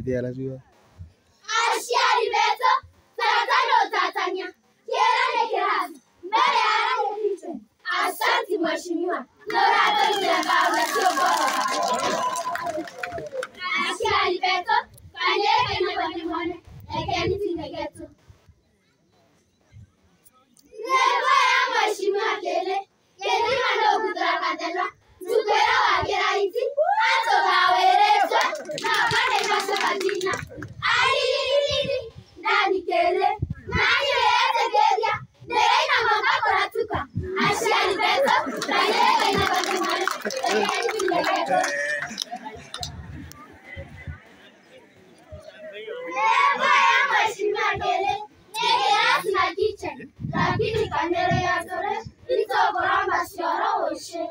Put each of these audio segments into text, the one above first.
Tete anajua. Ashiari beto, Tanzania Tanzania. Kiera nekerazi. Mbele ya kitchen. Asante mheshimiwa. Lora ndio baba sio bora. Ashiari beto, kanyeke na bani mwana. Ekeni tingegeto. Leba ya mheshimiwa kele. Kele mando kudrakadela. Tukera wagera iti. Ato bawerezo. Na bane kasabadina. Alililili. Nani kele. Nani yete kelia. Ndeina mama kona tuka. Ashiari beto. Kanyeke na bani mwana. Ekeni tingegeto. Leba ya mheshimiwa kele. Negerasi na kitchen. Lakini kamera ya tore. Ito goramba sioro oshe.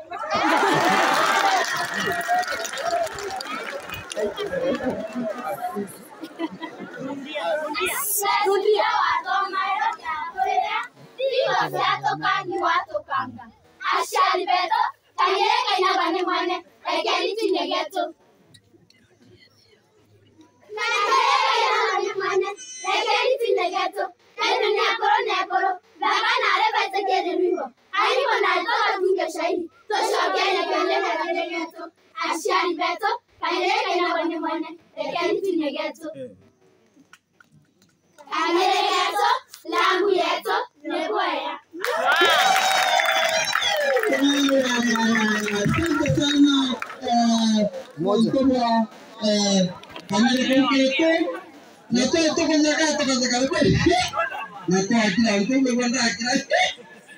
Rudia watoma yoka korea. Dio siatoka ni watokanga. Ashiari beto. Kanyeke na bani mwana. Ekeni tingegeto. Kanyeke na bani mwana. Ekeni tingegeto. Kanyeke nekoro. Baba na reba tekele ribo. Ani wanatoka tunge shahidi. Toshokenya kanyeke tingegeto. Ashiari beto. Kanyeke na bani mwana. Ekeni tingegeto. Kanyeke yeto. Langu yeto. Neboya. Asante sana mkubwa Kanyeke natoa toka zakata kweli. Natoa kila mtu kwenda kila.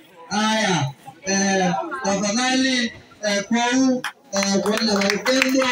Haya tafadhali kwa kuona wapendwa